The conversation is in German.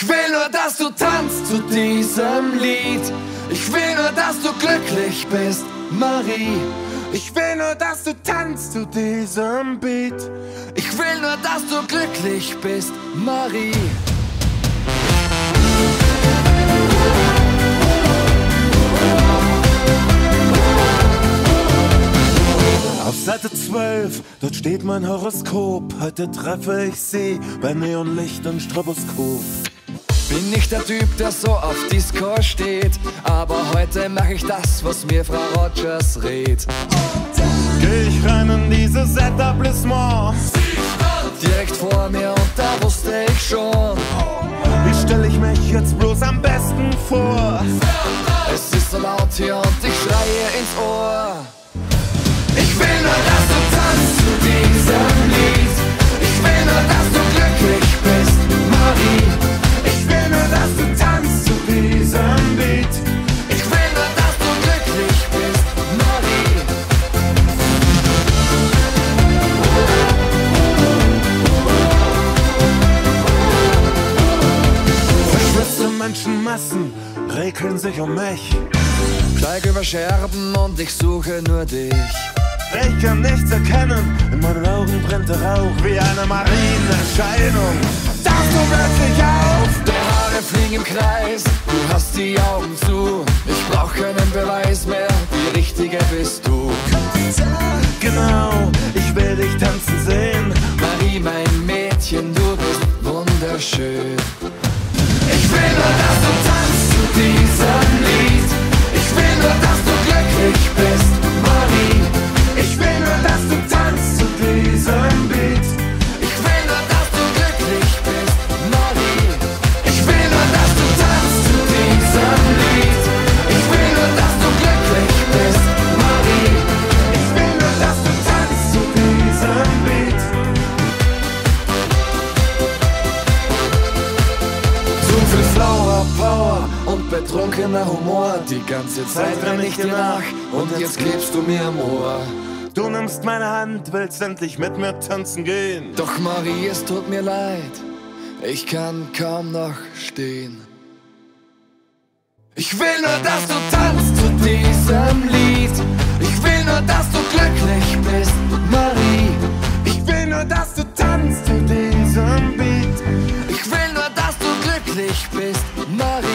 Ich will nur, dass du tanzt zu diesem Lied. Ich will nur, dass du glücklich bist, Marie. Ich will nur, dass du tanzt zu diesem Beat. Ich will nur, dass du glücklich bist, Marie. Auf Seite 12, dort steht mein Horoskop. Heute treffe ich sie bei Neonlicht und Stroboskop. Bin nicht der Typ, der so auf Disco steht, aber heute mache ich das, was mir Frau Rogers rät. Geh ich rein in dieses Etablissement, Direkt vor mir und da wusste ich schon, wie stell ich mich jetzt bloß am besten vor? es ist so laut hier und ich schreie ins Ohr. Ich will nur, dass du tanzt zu diesem Lied. Ich will nur, dass du glücklich bist, Marie. Ich will nur, dass du tanzt zu diesem Beat. Ich will nur, dass du glücklich bist, Marie. Verschwitzte Menschenmassen regeln sich um mich. Steig über Scherben und ich suche nur dich. Ich kann nichts erkennen, in meinen Augen brennt der Rauch wie eine Marienerscheinung. Tauchst du plötzlich auf? Deine Haare fliegen im Kreis, du hast die Augen zu. Ich brauch keinen Beweis mehr, die Richtige bist du. Genau, ich will dich tanzen sehen. Marie, mein Mädchen, du bist wunderschön. Ich will nur, dass du tanzt zu diesem Lied. Ich will nur, dass du glücklich bist, Marie. Ich will nur, dass du tanzt zu diesem Beat. Ich will nur, dass du glücklich bist, Marie. Ich will nur, dass du tanzt zu diesem Lied. Ich will nur, dass du glücklich bist, Marie. Ich will nur, dass du tanzt zu diesem Beat. Zu viel Flower Power und betrunkener Humor. Die ganze Zeit renn ich dir nach und jetzt klebst du mir am Ohr. Du nimmst meine Hand, willst endlich mit mir tanzen gehen. Doch Marie, es tut mir leid, ich kann kaum noch stehen. Ich will nur, dass du tanzt zu diesem Lied. Ich will nur, dass du glücklich bist, Marie. Ich will nur, dass du tanzt zu diesem Beat. Ich will nur, dass du glücklich bist, Marie.